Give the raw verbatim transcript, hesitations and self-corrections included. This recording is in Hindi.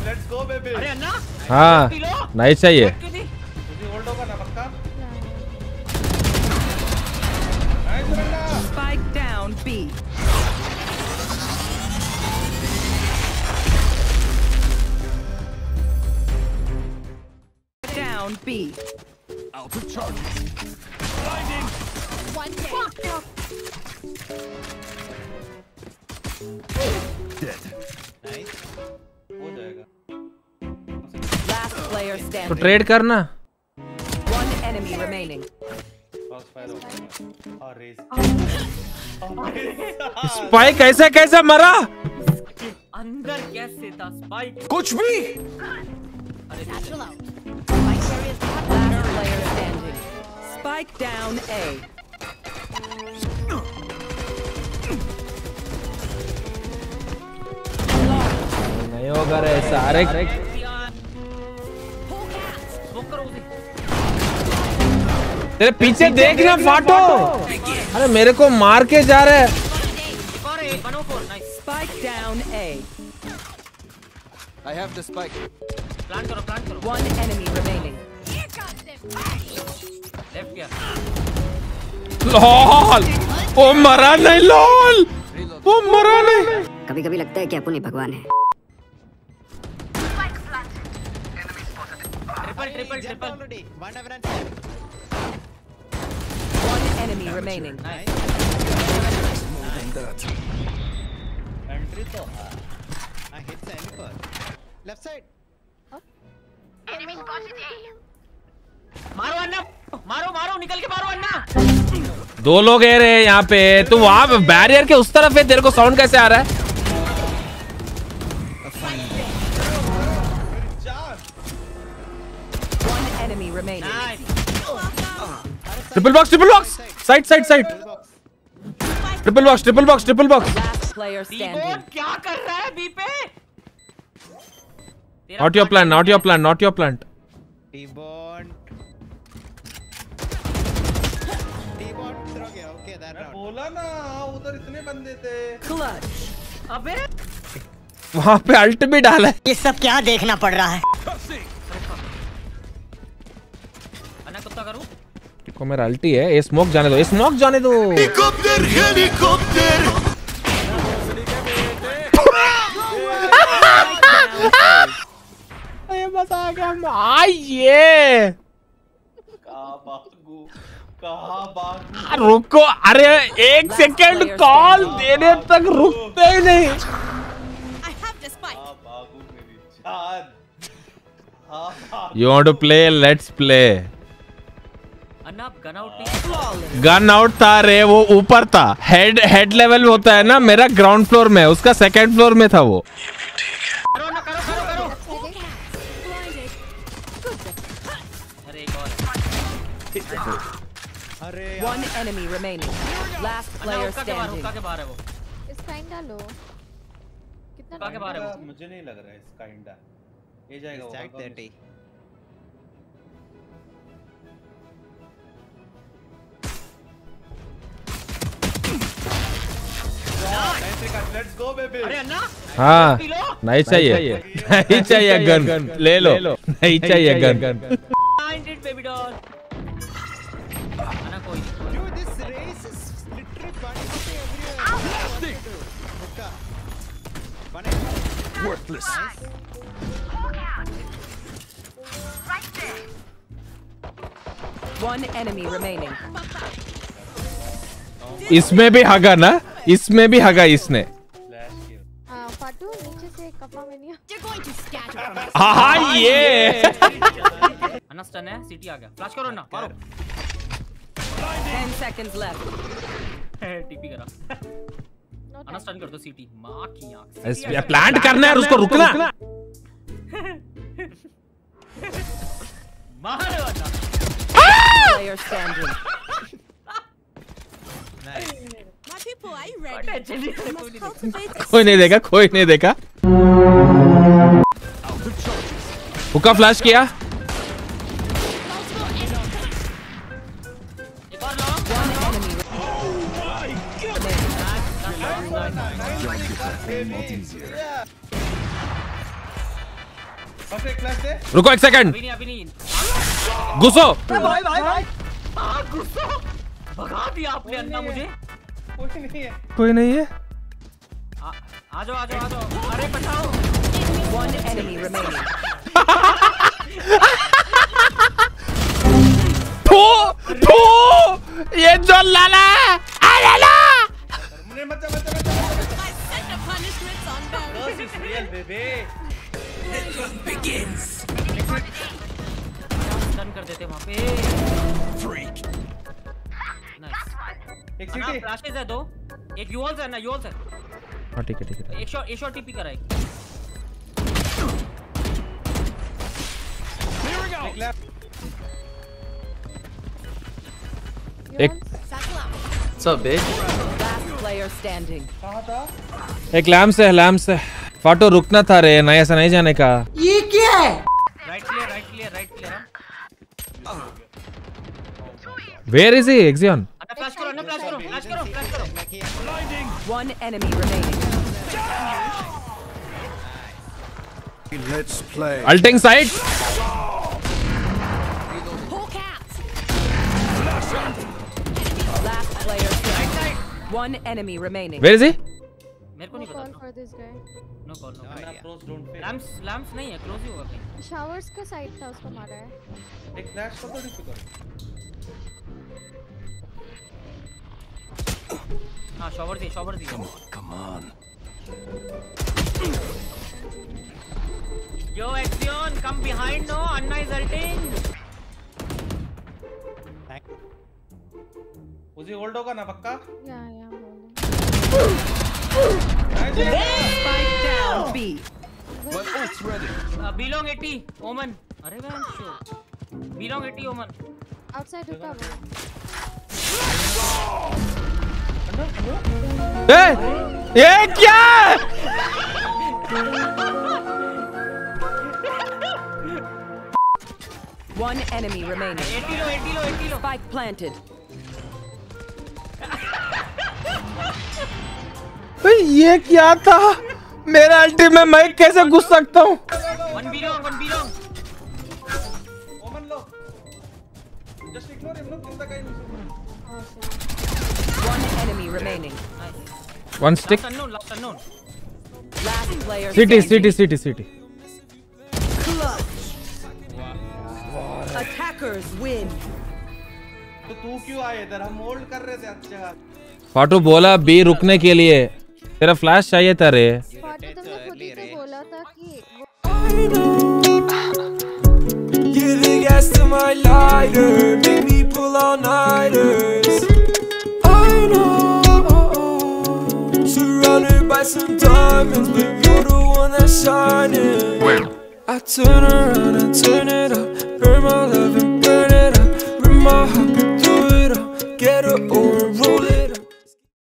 Let's go baby. अरे अन्ना हाँ नहीं चाहिए। होल्ड होगा ना पक्का। Spike down B. Down B. Out of charges. Blinding. One day. Dead. Nice हो जाएगा। Last player तो standing. ट्रेड करना। One enemy remaining. Cross fire हो गया और रेस। स्पाइक कैसे कैसे मरा? अंदर कैसे था स्पाइक? कुछ भी। Satchel out. Last player standing. Spike down A. नहीं होगा रे सारे। तेरे पीछे देखना फाटो। अरे मेरे को मार के जा रहे हैं। Spike down A. I have the spike. Plan करो प्लान करो। One enemy remaining. लेफ्ट क्या? लॉल वो मरा नहीं। लॉल वो मरा नहीं। कभी कभी लगता है कि अपन ही भगवान है। Triple triple triple. One enemy remaining. Entry तो लेफ्ट साइड। मारो अन्ना मारो मारो निकल के मारो अन्ना। दो लोग है रे यहाँ पे। तू वहाँ बैरियर के उस तरफ है। तेरे को साउंड कैसे आ रहा है? One enemy remaining. Triple box triple box side side side. Triple box triple box triple box. Last player standing. क्या कर रहा है बी पे? Not your plan not your plan not your plan. बोला ना उधर इतने बंदे थे। Clutch. अबे वहाँ पे अल्ट भी डाला है। ये सब क्या देखना पड़ रहा है? अन्ना कुत्ता करूं? देखो मेरा अल्टी है। ये स्मोक जाने दो। ये स्मोक जाने दो। Helicopter helicopter. ये बस आ गया। आइए कहाँ भागू कहाँ भागू। रुको। अरे एक सेकंड कॉल देने तक रुकते ही नहीं। I have the spike. कहाँ भागू मेरी जान। हाँ भागू। You want to play? Let's play. अन्ना आप गन आउट नहीं। गन आउट था रे। वो ऊपर था। हेड हेड लेवल होता है ना। मेरा ग्राउंड फ्लोर में। उसका सेकंड फ्लोर में था वो। करो ना करो करो करो। अरे एक और। अरे One enemy remaining. Last player हुक्का के बाहर standing. हुक्का के बाहर है वो। इसका इन डालो। कितना हुक्का के बाहर है वो। मुझे नहीं लग रहा है इसका इंडा ये जाएगा वो। Stack thirty. Let's go baby. अरे अन्ना हाँ नहीं चाहिए। नहीं चाहिए गन। ले लो। नहीं चाहिए गन। blinded baby doll। अन्ना कोई नहीं। Dude, this race is literally bunting everywhere. Hookah. One enemy. Worthless. One enemy remaining. इसमें भी हगा ना। इसमें भी हगा इसने। फ्लैश किया। हाँ फाटू नीचे से कपा में नहीं। You're going to scatter from हाँ ये। अन्ना स्टन है। सीटी आ गया। फ्लैश करो ना मारो। Ten seconds left. टीपी करा। अन्ना स्टन कर दो सीटी। माँ की आँख। प्लांट करना है और उसको रुकना। मारो अन्ना। Player standing. My people, are you ready? Attention. We must cultivate a कोई नहीं देखा। कोई नहीं देखा। हुक्का फ्लैश किया। एक और लो। One enemy. Don't get that thing much easier. बस एक फ्लैश दे। रुको एक सेकंड, अभी नहीं अभी नहीं घुसो। भाई भाई भाई हाँ गुस्सा भगा दिया आपने अन्ना मुझे। कोई नहीं है। कोई नहीं है। आ आ जाओ आ जाओ आ जाओ, अरे बचाओ। One enemy remaining. फू फू ये जो लाला आ लाला। मुझे मत मत मत मत। I set the punishments on them. This is real baby. Done कर देते वहाँ पे। Freak. नाइस। एक अन्ना सीटी। फ्लैशेस है दो, एक यूल्स है ना, यूल्स है। हाँ ठीक है ठीक है। एक शॉट एक शॉट टीपी करा एक। एक लेफ्ट। एक Last player standing. कहाँ था? एक लैम्प से लैम्प से फाटो रुकना था रे, नहीं ऐसा नहीं जाने का। ये क्या है? Right clear right clear right clear. Where is he एक्सियन? अन्ना फ्लैश करो अन्ना फ्लैश करो फ्लैश करो फ्लैश करो। One enemy remaining. Let's play. Ulting side. Hawk out. Last player standing. One enemy remaining. Where is he? मेरे को नहीं Call पता। for this guy. No call no. अन्ना pros don't fail. Lamps lamps नहीं है, क्लोज ही होगा कहीं। Showers का साइड था, उसको मारा है. एक फ्लैश कर दो डिफिकल्ट। हाँ शॉवर दी शॉवर दी। Come on. Yo Axion, come behind no, Anna is ulting. उसी होल्ड होगा ना पक्का? Yeah, yeah, I'm holding. Spike down B. My ult's ready. Uh, belong eighty, Omen. अरे मैं sure. Belong eighty, Omen. Outside रुका वो. ए, ये क्या? One enemy remaining. eighty लो, eighty लो, eighty लो. Spike planted. ये क्या था? मेरा अल्टी में मैं कैसे घुस सकता हूँ? One belong, one belong. ओमन लो। Just ignore him, look, kill the guy who's One enemy remaining. Nice. One stick. Last unknown, last unknown. Last player City, standing. city, city, city. Clutch. Attackers win. तो तू क्यों आया इधर? हम होल्ड कर रहे थे अच्छा। फाटू बोला बी रुकने के लिए। तेरा फ्लैश चाहिए था रे। फाटू तुमने खुद ही तो बोला था कि Giving gas to my lighter, make me pull all nighters. I know, surrounded by some diamonds, but you're the one that's shining. I turn around and turn